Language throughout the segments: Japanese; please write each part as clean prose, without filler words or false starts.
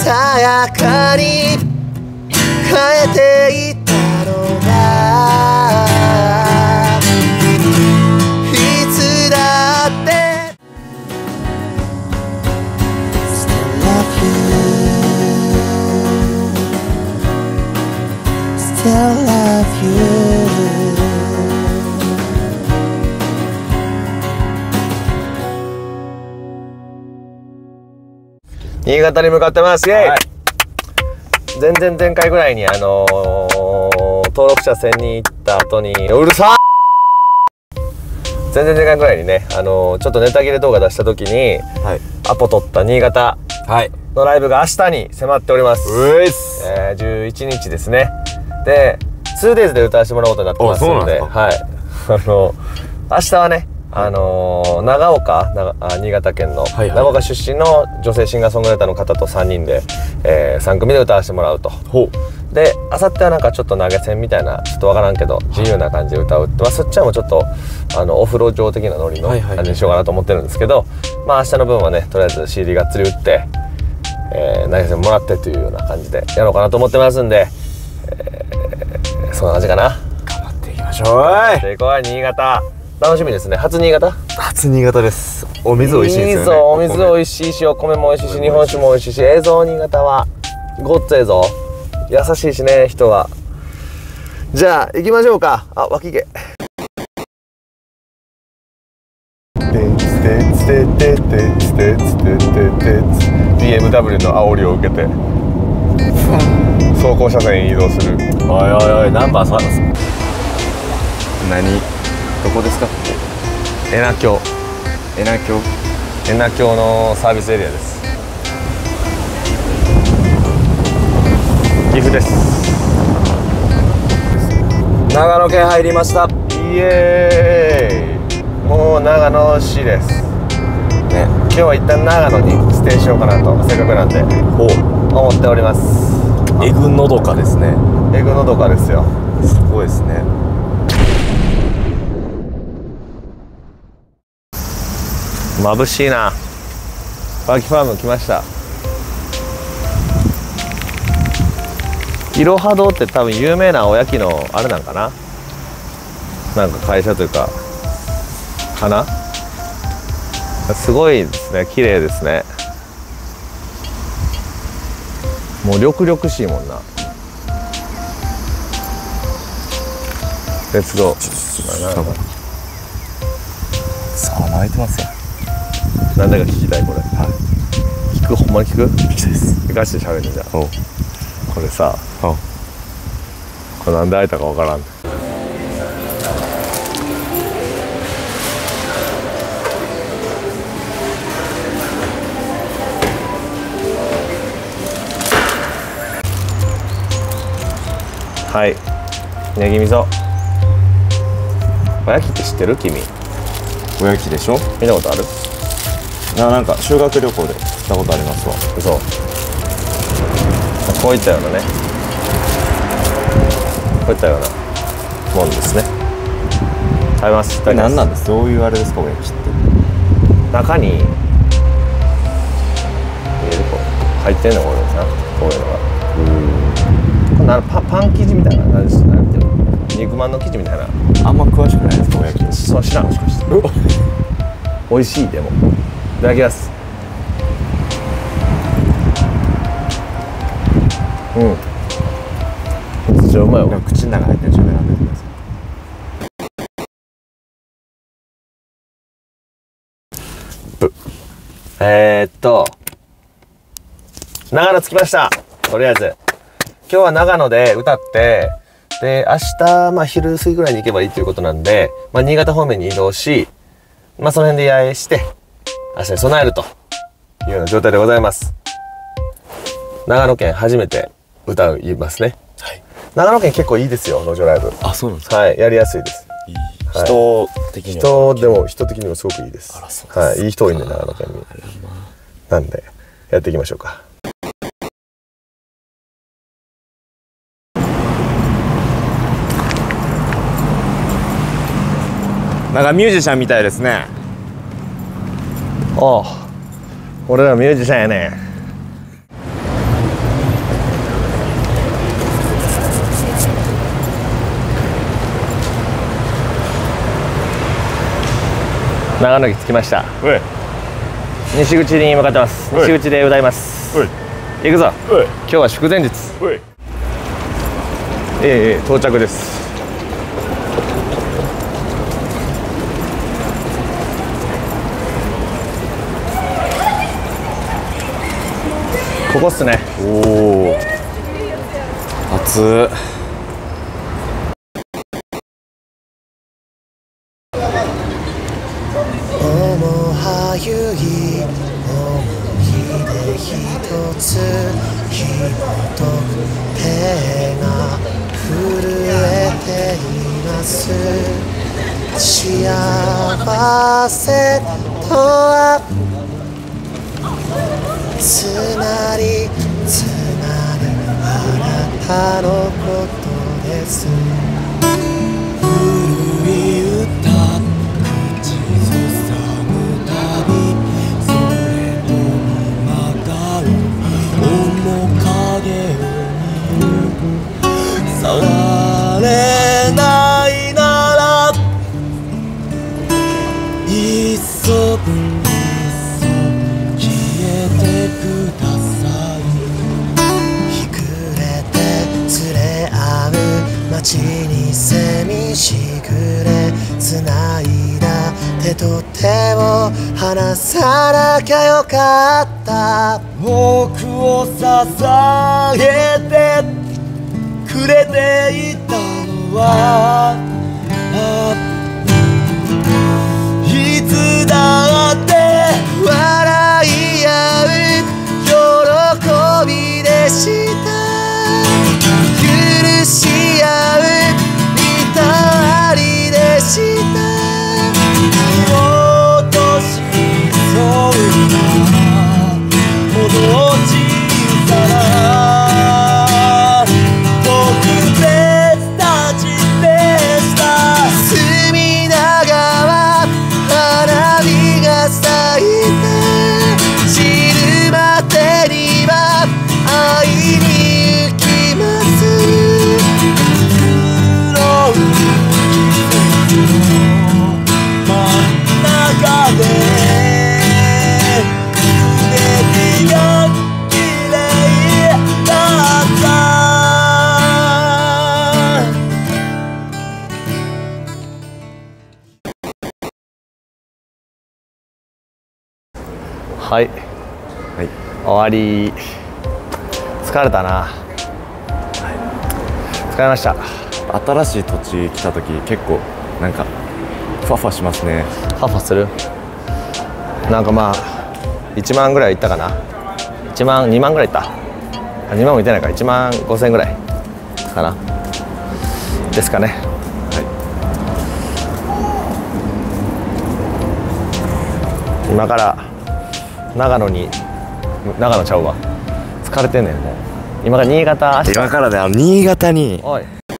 さやかに変えていたのがいつだって Still love you Still love you新潟に向かってます。イェイ、はい、前々前回ぐらいに登録者1000人行った後にうるさー前々前回ぐらいにねちょっとネタ切れ動画出した時に、はい、アポ取った新潟のライブが明日に迫っております。11日ですね。で 2days で歌わせてもらおうとなってますので、はい、明日はね長岡、新潟県の長岡出身の女性シンガーソングライターの方と3人で、3組で歌わせてもらうと。であさってはなんかちょっと投げ銭みたいなちょっとわからんけど自由な感じで歌うって、そっちはもうちょっとお風呂上的なノリの感じにしようかなと思ってるんですけど、明日の分はねとりあえず CD がっつり打って、投げ銭もらってというような感じでやろうかなと思ってますんで、そんな感じかな。 頑張っていきましょう。 でこい新潟楽しみですね。初新潟？ 初新潟です。お水美味しいですよね。 お水美味しいし、お米も美味しいし、日本酒も美味しいし、映像新潟はごっつええぞ。優しいしね、人が。じゃあ行きましょうか。あ、脇毛。BMW の煽りを受けて走行車線へ移動する。 おいおいおい、ナンバー3です。何？どこですか？ 恵那峡。 恵那峡。 恵那峡のサービスエリアです。岐阜です。 長野県入りました。 イエーイ。もう長野市です。ね、今日は一旦長野にステイしようかなとせっかくなんで思っております。 えぐのどかですね。 えぐのどかですよ。 すごいですね。 眩しいな。バキファーム来ました。いろは堂って多分有名なおやきのあれなんかな、なんか会社というかかな。すごいですね。綺麗ですね。もう緑々しいもんな。鉄道さあ泣いてますよ。 なんだか聞きたいこれ。はい。聞く、ほんまに聞く？ 聞きたいです。 聞かして喋るじゃん。これさ、これなんで開いたかわからん。はい。ネギ味噌。おやきって知ってる？君。 おやきでしょ？ 見たことある？ なんか修学旅行で行ったことありますわ。 嘘。こういったようなね、こういったようなもんですね。食べます。 これ何なんです？どういうあれですか、おやきって。 中に見えるこう入ってんのこれな、こういうのが。パン生地みたいな感じ、なんていうの、肉まんの生地みたいな。 あんま詳しくないですか、おやき。 そう、知らん。もしかして。美味しい。でもいただきます。うん、めっちゃうまいわ。 口の中入ってるしゃべらんでください。長野着きました。とりあえず今日は長野で歌って、で明日昼過ぎぐらいに行けばいいということなんで、新潟方面に移動し、その辺で野営して明日に備えるというような状態でございます。長野県初めて歌いますね。はい、長野県結構いいですよ、路上ライブ。 あ、そうなんですか。 はい、やりやすいです。 はい、人的には人的にもすごくいいです。はい、いい人多いんで長野県に。なんでやっていきましょうか。 なんかミュージシャンみたいですね。 ああ、俺らミュージシャンやね。 長野駅着きました。西口に向かってます。西口で歌います。行くぞ。今日は祝前日。到着です。ここっすね。 おお。暑っ。 面はゆい思い出一つ紐解く手が震えています。幸せとはつまりあなたのことです。古い歌口ずさむたびそれともまたう面影を見る。触れないならいっそ消えてください。ひくれて連れ合う街に蝉しぐれつないだ手と手を離さなきゃよかった。僕を捧げてくれていたのはいつだって笑い合う喜びでした。許し合う見たりでした。落としそうなほど小さな特別たちでした。隅田川花火が咲いて散るまでには会いに行きます。黒い季節の真ん中で船木が綺麗だった。 はい、終わり。疲れたな。疲れました。 新しい土地来た時結構なんかファファしますね。 ファファする。なんかまあ1万ぐらいいったかな。1万2万ぐらいいった。2万もいってないか。1万5000円ぐらいかなですかね。今から長野ちゃうわ。疲れてんねんもう。今から新潟。 今からね、新潟に。 おい。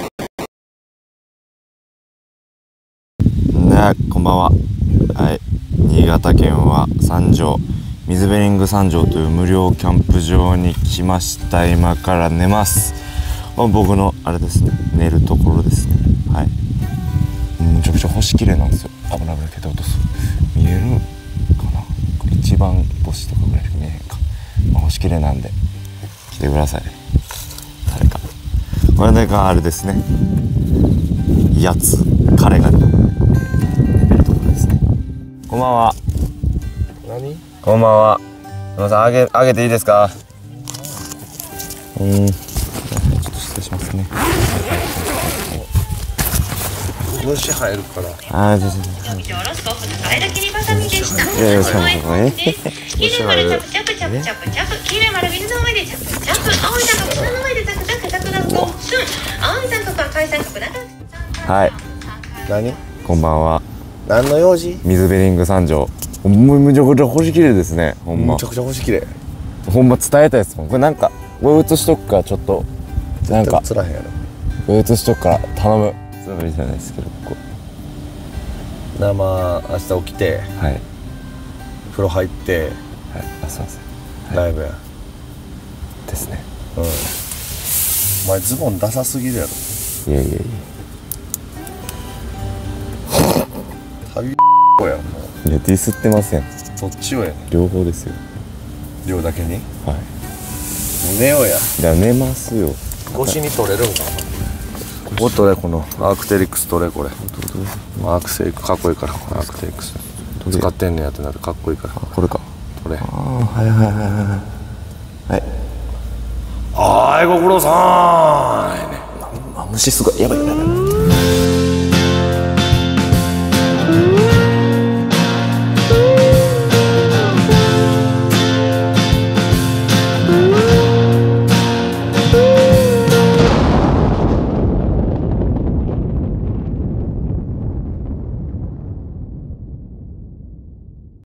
こんばんは。はい、新潟県は三条水辺リング三条という無料キャンプ場に来ました。今から寝ます。僕のあれですね、寝るところですね。はい。むちゃくちゃ星綺麗なんですよ。危ないけど落とす。見えるかな。一番星とかぐらいしか見えへんか。星綺麗なんで来てください。誰か。これがあれですね。やつ彼が。こんばんは。 何？ こんばんは。すみません、あげていいですか？ちょっと失礼しますね。 虫入るから。 あ、全然。いやいや、そう虫入る。 はい。 何？ こんばんは。 何の用事？ 水辺リング三条。むちゃくちゃ星綺麗ですね。ほんま。 めちゃくちゃ星綺麗。 ほんま伝えたいですもん。これなんか、これ映しとくからちょっと。なんか。 映らへんやろ。 これ映しとくから頼む。つもりじゃないですけど、ここ。 明日起きて。 はい。 風呂入って。 はい。あ、すいません。 ライブや。 ですね。 お前ズボンダサすぎるやろ。 いやいやいや。 旅やんもう。 いやディスってません。 どっちをやねん。 両方ですよ。 量だけに。 はい。 もう寝ようや。 いや寝ますよ。 腰に取れるんかな。ここ取れ、このアークテリックス取れ、これ。アークテリックスかっこいいから、アークテリックス使ってんねやってなる。かっこいいから。 これか。 取れ。 ああはいはいはいはいはい。 はい、ご苦労さん。 虫すごいやばいやばい。